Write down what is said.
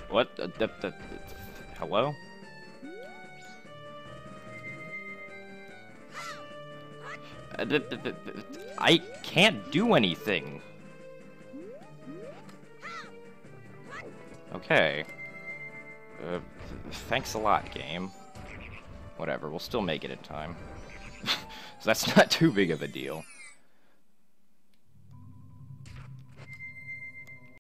What? Hello? I can't do anything. Okay. Thanks a lot, game. Whatever, we'll still make it in time. So that's not too big of a deal.